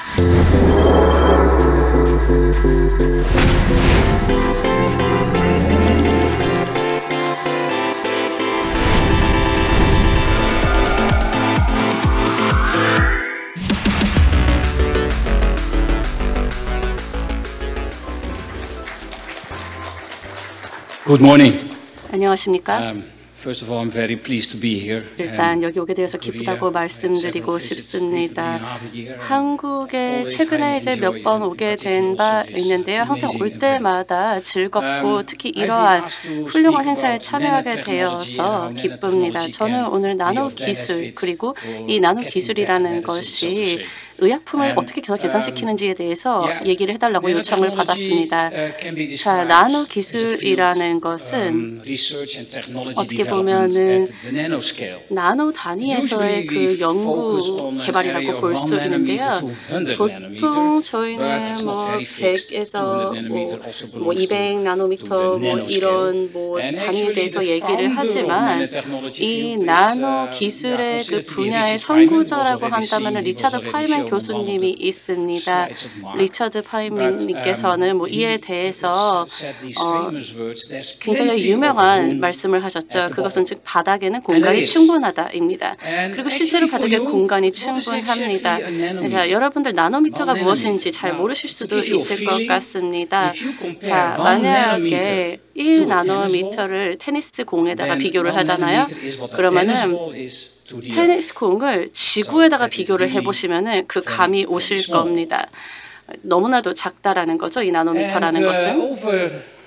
Good morning. 안녕하십니까? Um, first of all, I'm very pleased to be here. 일단 Um, 여기 오게 되어서 기쁘다고 말씀드리고 싶습니다. 한국에 최근에 이제 몇 번 오게 된 바 있는데요. 항상 올 때마다 즐겁고 특히 이러한 훌륭한 행사에 참여하게 되어서 기쁩니다. 저는 오늘 나노 기술 그리고 이 나노 기술이라는 것이 의약품을 어떻게 개선시키는지에 대해서 얘기를 해달라고 요청을 받았습니다. 자, 나노 기술이라는 것은 어떻게 보면은 나노 단위에서의 그 연구 개발이라고 볼 수 있는데요. 보통 저희는 뭐 백에서 뭐, 뭐 이백 나노미터 뭐 이런 뭐 단위에 대해서 얘기를 하지만 이 나노 기술의 그 분야의 선구자라고 한다면 리차드 파이먼 교수님이 있습니다. 리차드 파이먼님께서는 뭐 이에 대해서 어, 굉장히 유명한 말씀을 하셨죠. 그것은 즉 바닥에는 공간이 충분하다입니다. 그리고 실제로 바닥에 공간이 충분합니다. 자, 여러분들 나노미터가 무엇인지 잘 모르실 수도 있을 것 같습니다. 자, 만약에 일 나노미터를 테니스 공에다가 비교를 하잖아요. 그러면은 테니스 공을 지구에다가 비교를 해보시면은 그 감이 오실 겁니다. 너무나도 작다라는 거죠, 이 나노미터라는 것은.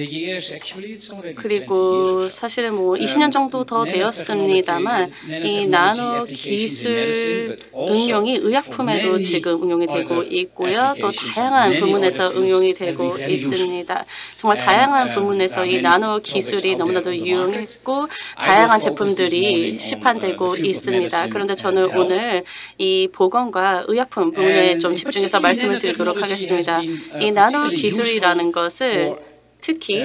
그리고 사실은 뭐 이십 년 정도 더 되었습니다만 이 나노 기술 응용이 의약품에도 지금 응용이 되고 있고요. 또 다양한 부문에서 응용이 되고 있습니다. 정말 다양한 부문에서 이 나노 기술이 너무나도 유용했고 다양한 제품들이 시판되고 있습니다. 그런데 저는 오늘 이 보건과 의약품 부문에 좀 집중해서 말씀을 드리도록 하겠습니다. 이 나노 기술이라는 것을 특히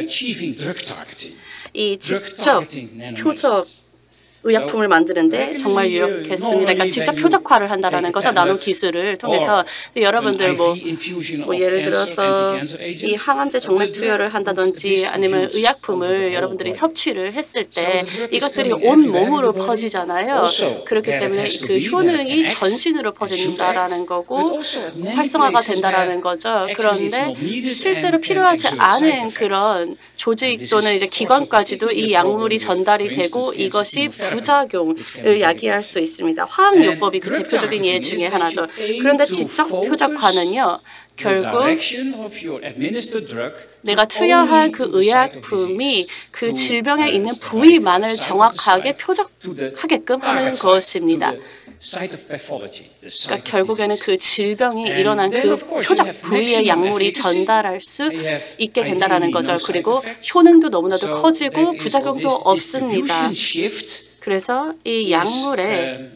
이 직접 표적 의약품을 만드는데 정말 유력했습니다. 그러니까 직접 표적화를 한다라는 거죠. 나노 기술을 통해서 여러분들 뭐, 뭐 예를 들어서 이 항암제 정맥 투여를 한다든지 아니면 의약품을 여러분들이 섭취를 했을 때 이것들이 온 몸으로 퍼지잖아요. 그렇기 때문에 그 효능이 전신으로 퍼진다라는 거고 활성화가 된다라는 거죠. 그런데 실제로 필요하지 않은 그런 조직 또는 이제 기관까지도 이 약물이 전달이 되고 이것이 부작용을 야기할 수 있습니다. 화학요법이 그 대표적인 예 중에 하나죠. 그런데 지적 표적화는요. 결국 내가 투여한 그 의약품이 그 질병에 있는 부위만을 정확하게 표적하게끔 하는 것입니다. 그러니까 결국에는 그 질병이 일어난 그 표적 부위의 약물이 전달할 수 있게 된다는 거죠. 그리고 효능도 너무나도 커지고 부작용도 없습니다. 그래서 이 약물의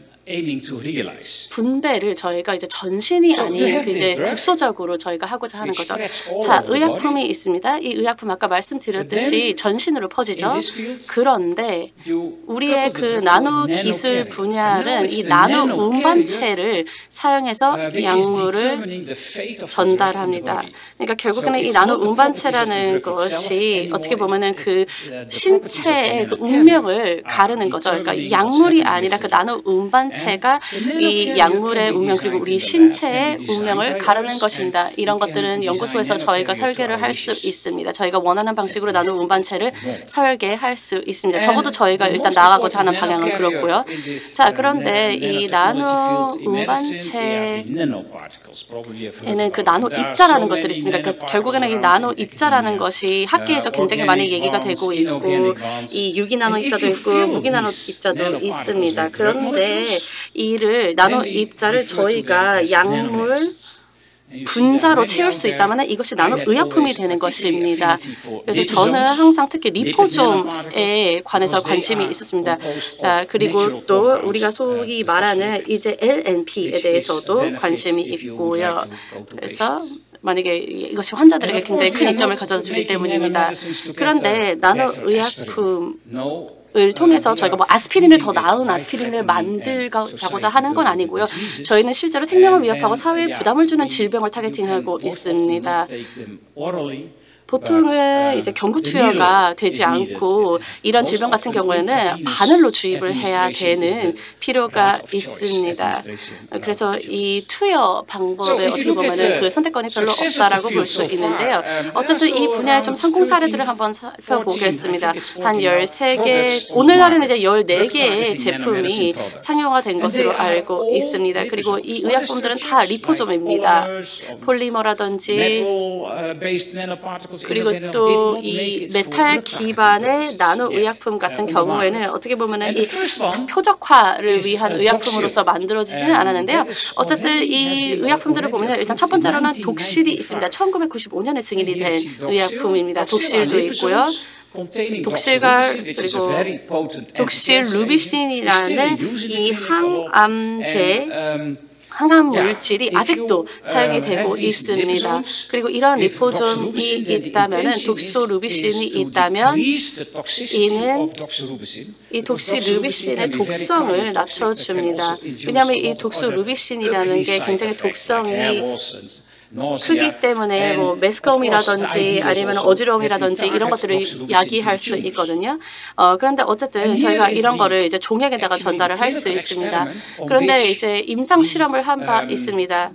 분배를 저희가 이제 전신이 아닌 그 이제 국소적으로 저희가 하고자 하는 거죠. 자, 의약품이 있습니다. 이 의약품 아까 말씀드렸듯이 전신으로 퍼지죠. 그런데 우리의 그 나노 기술 분야는 이 나노 운반체를 사용해서 약물을 전달합니다. 그러니까 결국에는 이 나노 운반체라는 것이 어떻게 보면은 그 신체의 그 운명을 가르는 거죠. 그러니까 약물이 아니라 그 나노 운반 운반체가 이 약물의 운명 그리고 우리 신체의 운명을 가르는 것입니다. 이런 것들은 연구소에서 저희가 설계를 할 수 있습니다. 저희가 원하는 방식으로 나노 운반체를 설계할 수 있습니다. 적어도 저희가 일단 나아가고자 하는 방향은 그렇고요. 자, 그런데 이 나노 운반체에는 그 나노 입자라는 것들이 있습니다. 그 결국에는 이 나노 입자라는 것이 학계에서 굉장히 많이 얘기가 되고 있고 이 유기 나노 입자도 있고 무기 나노 입자도 있습니다. 그런데 이를 나노 입자를 저희가 약물 분자로 채울 수 있다면 이것이 나노 의약품이 되는 것입니다. 그래서 저는 항상 특히 리포좀에 관해서 관심이 있었습니다. 자, 그리고 또 우리가 소위 말하는 이제 엘엔피에 대해서도 관심이 있고요. 그래서 만약에 이것이 환자들에게 굉장히 큰 이점을 가져다 주기 때문입니다. 그런데 나노 의약품 을 통해서 저희가 뭐 아스피린을 더 나은 아스피린을 만들고자 하는 건 아니고요. 저희는 실제로 생명을 위협하고 사회에 부담을 주는 질병을 타겟팅하고 있습니다. 보통은 이제 경구 투여가 되지 않고 이런 질병 같은 경우에는 바늘로 주입을 해야 되는 필요가 있습니다. 그래서 이 투여 방법에 어떻게 보면은 그 선택권이 별로 없다라고 볼 수 있는데요. 어쨌든 이 분야의 좀 성공 사례들을 한번 살펴보겠습니다. 한 열세 개, 오늘날에는 이제 열네 개의 제품이 상용화된 것으로 알고 있습니다. 그리고 이 의약품들은 다 리포좀입니다. 폴리머라든지 그리고 또 이 메탈 기반의 나노 의약품 같은 경우에는 어떻게 보면은 이 표적화를 위한 의약품으로서 만들어지지는 않았는데요. 어쨌든 이 의약품들을 보면 일단 첫 번째로는 독실이 있습니다. 천구백구십오 년에 승인이 된 의약품입니다. 독실도 있고요. 독실갈 그리고 독실 루비신이라는 이 항암제 항암 물질이 아직도 사용이 되고 있습니다. 그리고 이런 리포좀이 있다면, 독소 루비신이 있다면 이는 이 독시 루비신의 독성을 낮춰줍니다. 왜냐하면 이 독소 루비신이라는 게 굉장히 독성이 크기 때문에 뭐 메스꺼움이라든지 아니면 어지러움이라든지 이런 것들을 야기할 수 있거든요. 어, 그런데 어쨌든 저희가 이런 거를 이제 종약에다가 전달을 할 수 있습니다. 그런데 이제 임상 실험을 한 바 있습니다.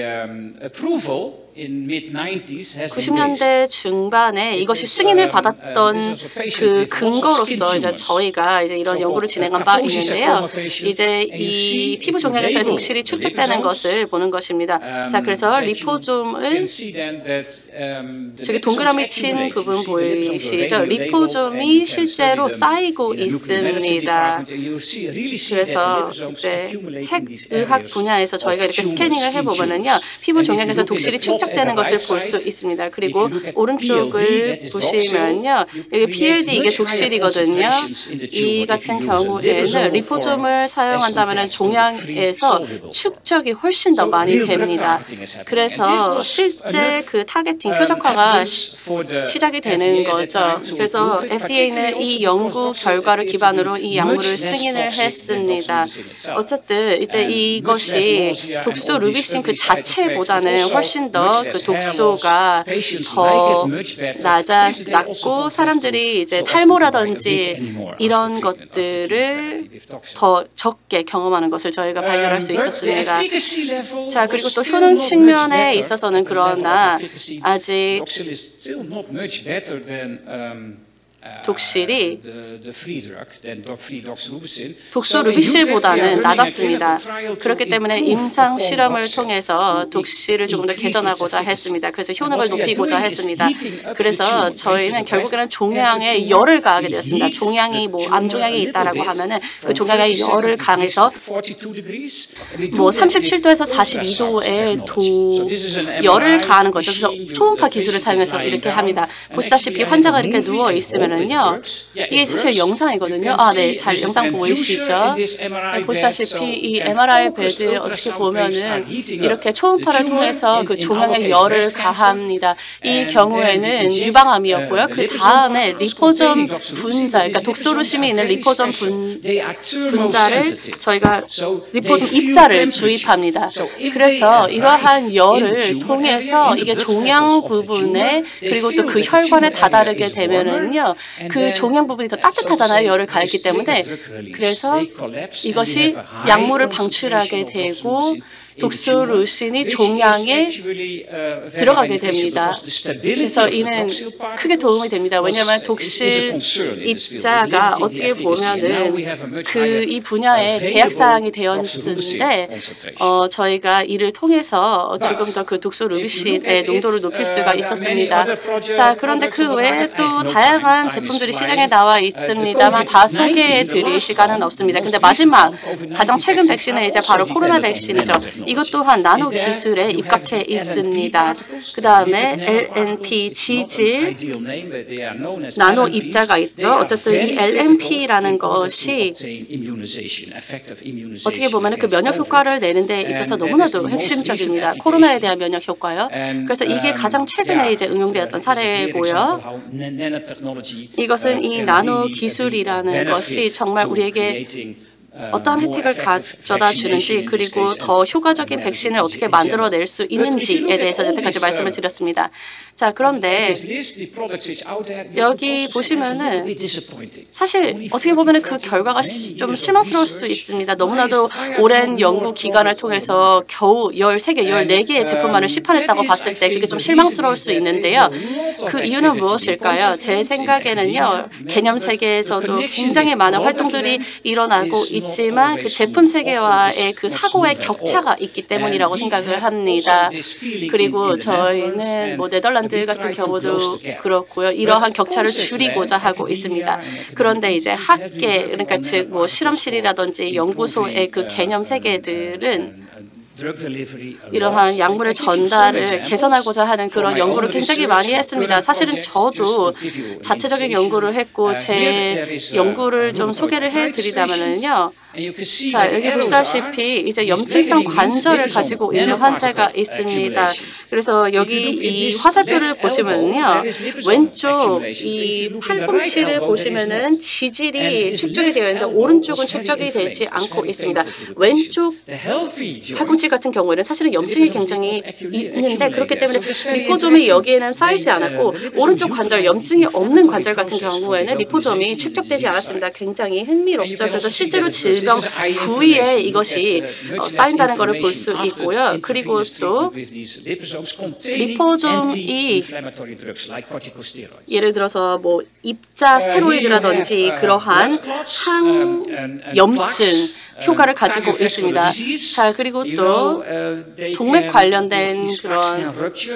구십 년대 중반에 이것이 승인을 받았던 그 근거로서 이제 저희가 이제 이런 연구를 진행한 바 있는데요. 이제 이 피부 종양에서의 독실이 축적되는 것을 보는 것입니다. 자, 그래서 리포좀을 저기 동그라미 친 부분 보이시죠? 리포좀이 실제로 쌓이고 있습니다. 그래서 이제 핵의학 분야에서 저희가 이렇게 스캐닝을 해보면은요, 피부 종양에서 독실이 축적 되는 것을 볼 수 있습니다. 그리고 오른쪽을 보시면요, 여기 피엘디 이게 독실이거든요. 이 같은 경우에는 리포좀을 사용한다면 종양에서 축적이 훨씬 더 많이 됩니다. 그래서 실제 그 타겟팅 표적화가 시작이 되는 거죠. 그래서 에프디에이는 이 연구 결과를 기반으로 이 약물을 승인을 했습니다. 어쨌든 이제 이것이 독소 루비신 그 자체보다는 훨씬 더 그 독소가 더 낮아, 낮고 사람들이 이제 탈모라든지 이런 것들을 더 적게 경험하는 것을 저희가 발견할 수 있었습니다. 자, 그리고 또 효능 측면에 있어서는 그러나 아직 독실이 독소 루비실보다는 낮았습니다. 그렇기 때문에 임상 실험을 통해서 독실을 조금 더 개선하고자 했습니다. 그래서 효능을 높이고자 했습니다. 그래서 저희는 결국에는 종양에 열을 가하게 되었습니다. 종양이 뭐 암종양이 있다라고 하면은 그 종양에 열을 가해서 뭐 삼십칠 도에서 사십이 도의 도 열을 가하는 거죠. 그래서 초음파 기술을 사용해서 이렇게 합니다. 보시다시피 환자가 이렇게 누워 있으면 요 이게 사실 영상이거든요. 아, 네, 잘 영상 보이시죠? 네, 보시다시피 이 엠알아이 베드에 어떻게 보면은 이렇게 초음파를 통해서 그 종양에 열을 가합니다. 이 경우에는 유방암이었고요. 그 다음에 리포좀 분자, 그러니까 독소루심이 있는 리포좀 분, 분자를 저희가 리포좀 입자를 주입합니다. 그래서 이러한 열을 통해서 이게 종양 부분에 그리고 또 그 혈관에 다다르게 되면은요. 그 종양 부분이 더 따뜻하잖아요. 열을 가했기 때문에. 그래서 이것이 약물을 방출하게 되고 독소루신이 종양에 들어가게 됩니다. 그래서 이는 크게 도움이 됩니다. 왜냐하면 독실 입자가 어떻게 보면은 그 이 분야에 제약사항이 되었는데 어, 저희가 이를 통해서 조금 더 그 독소루신의 농도를 높일 수가 있었습니다. 자, 그런데 그 외에 또 다양한 제품들이 시장에 나와 있습니다만 다 소개해 드릴 시간은 없습니다. 근데 마지막 가장 최근 백신은 이제 바로 코로나 백신이죠. 이것 또한 나노 기술에 입각해 있습니다. 그 다음에 엘엔피 지질 나노 입자가 있죠. 어쨌든 이 엘엔피라는 것이 어떻게 보면 그 면역 효과를 내는 데 있어서 너무나도 핵심적입니다. 코로나에 대한 면역 효과요. 그래서 이게 가장 최근에 이제 응용되었던 사례고요. 이것은 이 나노 기술이라는 것이 정말 우리에게 어떤 혜택을 가져다 주는지 그리고 더 효과적인 백신을 어떻게 만들어낼 수 있는지에 대해서 여태까지 말씀을 드렸습니다. 자, 그런데 여기 보시면은 사실 어떻게 보면은 그 결과가 좀 실망스러울 수도 있습니다. 너무나도 오랜 연구 기간을 통해서 겨우 열세 개, 열네 개의 제품만을 시판했다고 봤을 때 그게 좀 실망스러울 수 있는데요. 그 이유는 무엇일까요? 제 생각에는요. 개념 세계에서도 굉장히 많은 활동들이 일어나고 있지만 그 제품 세계와의 그 사고의 격차가 있기 때문이라고 생각을 합니다. 그리고 저희는 뭐 네덜란드 같은 경우도 그렇고요. 이러한 격차를 줄이고자 하고 있습니다. 그런데 이제 학계, 그러니까 즉 뭐 실험실이라든지 연구소의 그 개념 세계들은 이러한 약물의 전달을 개선하고자 하는 그런 연구를 굉장히 많이 했습니다. 사실은 저도 자체적인 연구를 했고 제 연구를 좀 소개를 해드리자면요. 자, 여기 보시다시피 이제 염증성 관절을 가지고 있는 환자가 있습니다. 그래서 여기 이 화살표를 보시면요. 왼쪽 이 팔꿈치를 보시면은 지질이 축적이 되어 있는데 오른쪽은 축적이 되지 않고 있습니다. 왼쪽 팔꿈치 같은 경우에는 사실은 염증이 굉장히 있는데 그렇기 때문에 리포좀이 여기에는 쌓이지 않았고 오른쪽 관절, 염증이 없는 관절 같은 경우에는 리포좀이 축적되지 않았습니다. 굉장히 흥미롭죠. 그래서 실제로 질병 부위에 이것이 어, 쌓인다는 것을 볼 수 있고요. 그리고 또 리포좀이 예를 들어서 뭐 입자 스테로이드라든지 그러한 항염증 효과를 가지고 있습니다. 자, 그리고 또 동맥 관련된 그런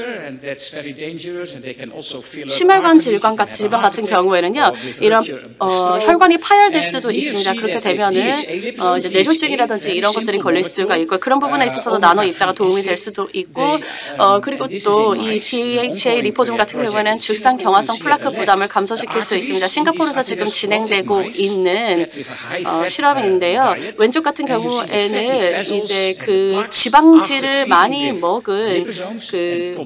심혈관 질환 같은 질병 같은 경우에는요, 이런 어, 혈관이 파열될 수도 있습니다. 그렇게 되면은 어, 이제 뇌졸중이라든지 이런 것들이 걸릴 수가 있고 그런 부분에 있어서도 나노 입자가 도움이 될 수도 있고 어, 그리고 또 이 디에이치에이 리포좀 같은 경우에는 죽상 경화성 플라크 부담을 감소시킬 수 있습니다. 싱가포르에서 지금 진행되고 있는 어, 실험인데요. 왼쪽 같은 경우에는 이제 그 지방질을 많이 먹은 그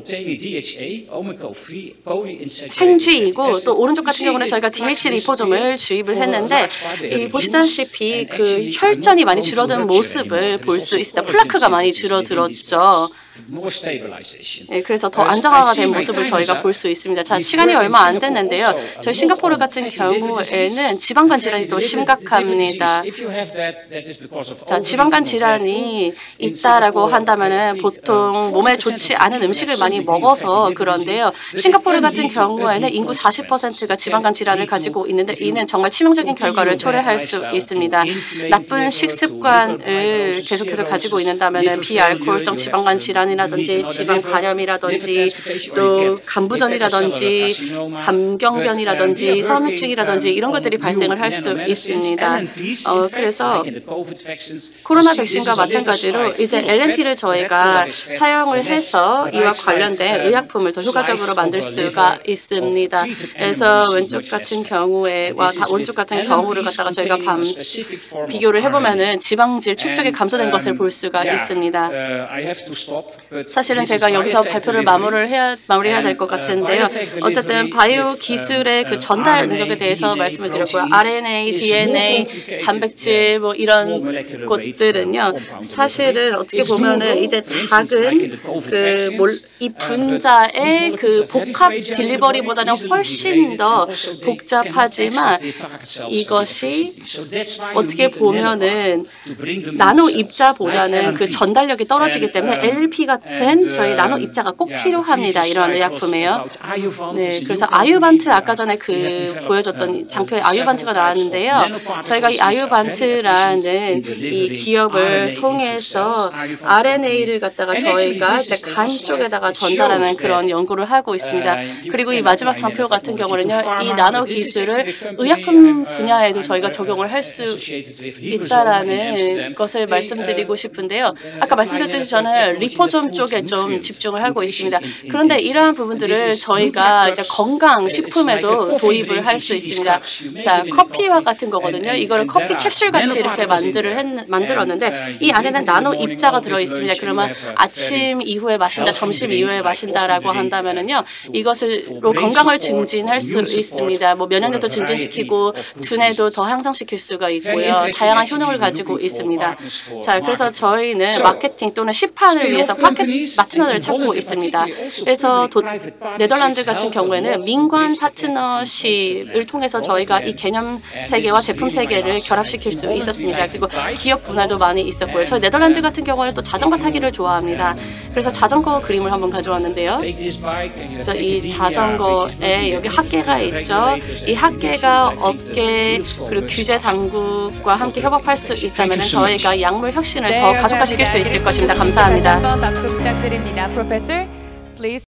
생쥐이고 또 오른쪽 같은 경우는 저희가 디에이치 리포좀을 주입을 했는데 이 보시다시피 그 혈전이 많이 줄어든 모습을 볼 수 있습니다. 플라크가 많이 줄어들었죠. 네, 그래서 더 안정화가 된 모습을 저희가 볼 수 있습니다. 자, 시간이 얼마 안 됐는데요. 저희 싱가포르 같은 경우에는 지방간 질환이 또 심각합니다. 자, 지방간 질환이 있다라고 한다면은 보통 몸에 좋지 않은 음식을 많이 먹어서 그런데요. 싱가포르 같은 경우에는 인구 사십 퍼센트가 지방간 질환을 가지고 있는데 이는 정말 치명적인 결과를 초래할 수 있습니다. 나쁜 식습관을 계속해서 가지고 있는다면은 비알코올성 지방간 질환 이라든지 지방 간염이라든지 또 간부전이라든지 감경변이라든지 섬유증이라든지 이런 것들이 발생을 할 수 있습니다. 어, 그래서 코로나 백신과 마찬가지로 이제 엘엔피를 저희가 사용을 해서 이와 관련된 의약품을 더 효과적으로 만들 수가 있습니다. 그래서 왼쪽 같은 경우에와 오른쪽 같은 경우를 갖다가 저희가 밤, 비교를 해보면은 지방질 축적이 감소된 것을 볼 수가 있습니다. 사실은 제가 여기서 발표를 마무리를 해야, 마무리해야 될 것 같은데요. 어쨌든 바이오 기술의 그 전달 능력에 대해서 말씀을 드렸고요. 알엔에이, 디엔에이, 단백질 뭐 이런 것들은요. 사실은 어떻게 보면은 이제 작은 그 이 분자의 그 복합 딜리버리보다는 훨씬 더 복잡하지만 이것이 어떻게 보면은 나노 입자보다는 그 전달력이 떨어지기 때문에 엘엘피 같은 저희 나노 입자가 꼭 필요합니다. 이런 의약품이에요. 네, 그래서 아유반트 아까 전에 그 보여줬던 장표에 아유반트가 나왔는데요. 저희가 이 아유반트라는 이 기업을 통해서 알엔에이를 갖다가 저희가 이제 간 쪽에다가 전달하는 그런 연구를 하고 있습니다. 그리고 이 마지막 장표 같은 경우는요, 이 나노 기술을 의약품 분야에도 저희가 적용을 할 수 있다라는 것을 말씀드리고 싶은데요. 아까 말씀드렸듯이 저는 리포좀 쪽에 좀 집중을 하고 있습니다. 그런데 이러한 부분들을 저희가 이제 건강 식품에도 도입을 할 수 있습니다. 자, 커피와 같은 거거든요. 이거를 커피 캡슐 같이 이렇게 만들을 했, 만들었는데 이 안에는 나노 입자가 들어 있습니다. 그러면 아침 이후에 마신다, 점심 이후에 마신다라고 한다면은요, 이것으로 건강을 증진할 수 있습니다. 뭐 면역력도 증진시키고 두뇌도 더 향상시킬 수가 있고요. 다양한 효능을 가지고 있습니다. 자, 그래서 저희는 마케팅 또는 시판을 위해서 파켓 파트너를 찾고 있습니다. 그래서 도, 네덜란드 같은 경우에는 민관 파트너십을 통해서 저희가 이 개념 세계와 제품 세계를 결합시킬 수 있었습니다. 그리고 기업 분할도 많이 있었고요. 저희 네덜란드 같은 경우는 또 자전거 타기를 좋아합니다. 그래서 자전거 그림을 한번 가져왔는데요. 그래서 이 자전거에 여기 학계가 있죠. 이 학계가 업계 그리고 규제 당국과 함께 협업할 수 있다면 저희가 약물 혁신을 네, 더 가속화시킬 수 있을 것입니다. 감사합니다. 다시 한번 박수 부탁드립니다. Professor, please.